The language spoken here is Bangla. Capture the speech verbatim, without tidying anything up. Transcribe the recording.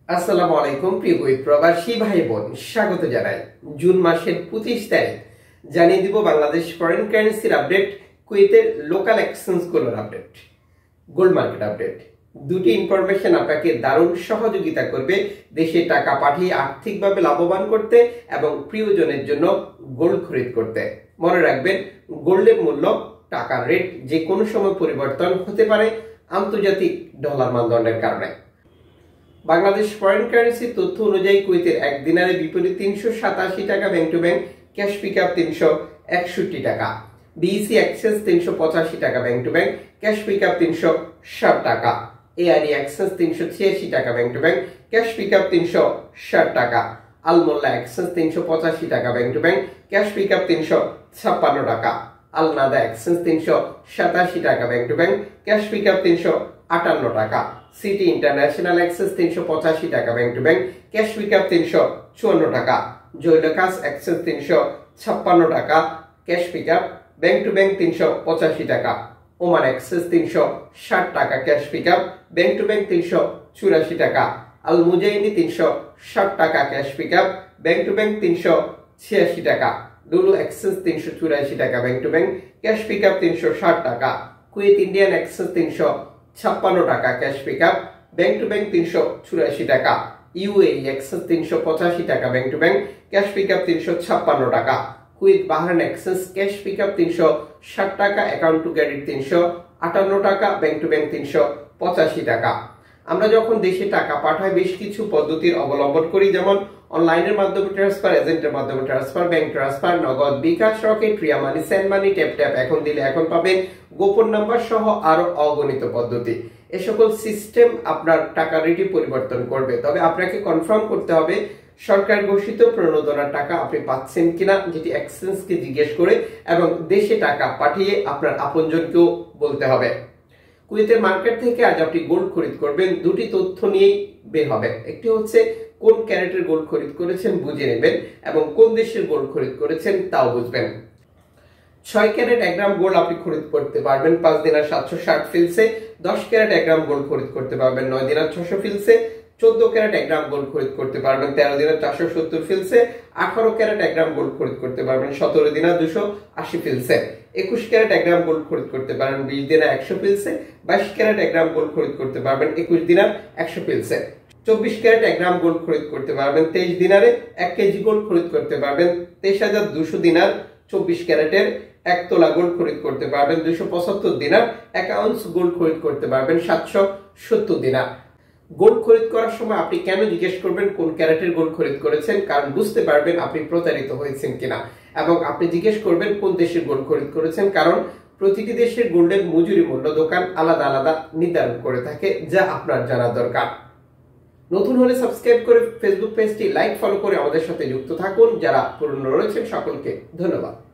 আসসালামু আলাইকুম প্রিয় কুয়েত প্রবাসী ভাই বোন, স্বাগত জানাই। জুন মাসের পঁচিশ তারিখ জানিয়ে দিব বাংলাদেশ ফরেন কারেন্সির আপডেট, কুয়েতের লোকাল এক্সচেঞ্জ গুলোর আপডেট, গোল্ড মার্কেট আপডেট। দুটি ইনফরমেশন আপনাকে দারুণ সহযোগিতা করবে দেশে টাকা পাঠিয়ে আর্থিকভাবে লাভবান করতে এবং প্রিয়জনের জন্য গোল্ড খরিদ করতে। মনে রাখবেন, গোল্ডের মূল্য, টাকার রেট যে কোনো সময় পরিবর্তন হতে পারে আন্তর্জাতিক ডলার মানদণ্ডের কারণে। বাংলাদেশ ফরেন কারেন্সি তথ্য অনুযায়ী কুয়েতের এক দিনারে বিপরীত তিনশো সাতাশি টাকা, bank to bank cash pick up তিনশো একষট্টি টাকা, বিইসি এক্সচেঞ্জ তিনশো পঁচাশি টাকা, bank to bank cash pick up তিনশো ষাট টাকা, এআরই এক্সচেঞ্জ তিনশো ছিয়াশি টাকা, bank to bank cash pick up তিনশো ষাট টাকা, আলমোল্লা এক্সচেঞ্জ তিনশো পঁচাশি টাকা, bank to bank cash pick up তিনশো ছাপ্পান্ন টাকা, আলনাদা এক্সচেঞ্জ তিনশো সাতাশি টাকা, bank to bank cash pick up তিনশো আটান্ন টাকা, সিটি ইন্টারন্যাশনাল এক্সচেঞ্জ তিনশো পঁচাশি টাকা, bank to bank cash pick up তিনশো চুয়ান্ন টাকা, জৈলকাস এক্সচেঞ্জ তিনশো ছাপ্পান্ন টাকা, cash pick up bank to bank তিনশো পঁচাশি টাকা, ওমান এক্সচেঞ্জ তিনশো ষাট টাকা, cash pick up bank to bank তিনশো চুরাশি টাকা, আল মুজাইনি তিনশো ষাট টাকা, cash pick up bank to bank তিনশো ছিয়াশি টাকা, লুলু এক্সচেঞ্জ তিনশো চুরাশি টাকা, bank to bank cash pick up তিনশো ষাট টাকা, কুয়েত ইন্ডিয়ান এক্সচেঞ্জ তিনশো ছাপ্পান্ন টাকা, cash pick up bank to bank তিনশো চুরাশি টাকা, ইউএই এক্সচেঞ্জ তিনশো পঁচাশি টাকা, bank to bank cash pick up তিনশো ছাপ্পান্ন টাকা, Kuwait Bahrain exchange cash pick up তিনশো ষাট টাকা, অ্যাকাউন্ট টু ক্রেডিট তিনশো আটান্ন টাকা, ব্যাংক টু ব্যাংক তিনশো পঁচাশি টাকা। আমরা যখন দেশে টাকা পাঠাই বেশ কিছু পদ্ধতির অবলম্বন করি, যেমন অনলাইনের মাধ্যমে ট্রান্সফার, এজেন্টের মাধ্যমে transfer, bank transfer, Nagad, bKash, Rocket, Ria money, send money, tap tap, এখন দিলে এখন পাবেন, গোপন নাম্বার সহ আরো অগণিত পদ্ধতি। এ সকল সিস্টেম আপনার টাকা রেটে পরিবর্তন করবে, তবে আপনাকে কনফার্ম করতে হবে সরকার ঘোষিত প্রণোদনার টাকা আপনি পাচ্ছেন কিনা, যেটি এক্সচেঞ্জকে জিজ্ঞেস করে, এবং দেশে টাকা পাঠিয়ে আপনার আপনজনকেও বলতে হবে। কুয়েতের মার্কেট থেকে আজ আপনি গোল্ড খরিদ করবেন, দুটি তথ্য নিয়েই বের হবে। একটি হচ্ছে কোন ক্যারেটের গোল্ড খরিদ করেছেন বুঝে নেবেন, এবং কোন দেশের গোল্ড খরিদ করেছেন তাও বুঝবেন। ছয় ক্যারেট এক গ্রাম গোল্ড আপনি খরিদ করতে পারবেন পাঁচ দিনার সাতশো ষাট ফিলসে, দশ ক্যারেট এক গ্রাম গোল্ড খরিদ করতে পারবেন নয় দিনার ছশো ফিলসে, চোদ্দ ক্যারেট এক গ্রাম গোল্ড খরিদ করতে পারবেন তেরো দিনার চারশো সত্তর ফিলসে, আঠারো ক্যারেট এক গ্রাম গোল্ড খরিদ করতে পারবেন সতেরো দিনার দুশো আশি ফিলসে, একুশ ক্যারেট এক গ্রাম গোল্ড খরিদ করতে পারবেন বিশ দিনার একশো ফিলসে, বাইশ ক্যারেট এক গ্রাম গোল্ড খরিদ করতে পারবেন একুশ দিনার একশো ফিলসে, চব্বিশ ক্যারেট এক গ্রাম গোল্ড খরিদ করতে পারবেন তেইশ দিনারে, এক কেজি গোল্ড খরিদ করতে পারবেন তেইশ হাজার দুশো দিনার, চব্বিশ ক্যারেটের এক তোলা গোল্ড খরিদ করতে পারবেন দুশো পঁচাত্তর দিনার, এক আউন্স গোল্ড খরিদ করতে পারবেন সাতশো সত্তর দিনার। গোল্ড খরিদ করার সময় আপনি কেন জিজ্ঞেস করবেন কোন ক্যারেটের গোল্ড খরিদ করেছেন, কারণ বুঝতে পারবেন আপনি প্রতারিত হয়েছেন কিনা, এবং আপনি জিজ্ঞেস করবেন কোন দেশের গোল্ড খরিদ করেছেন, কারণ প্রতিটি দেশের গোল্ডের মজুরি মূল্য দোকান আলাদা আলাদা নির্ধারণ করে থাকে, যা আপনার জানা দরকার। নতুন হলে সাবস্ক্রাইব করে ফেসবুক পেজটি লাইক ফলো করে আমাদের সাথে যুক্ত থাকুন। যারা পুরনো রয়েছেন সকলকে ধন্যবাদ।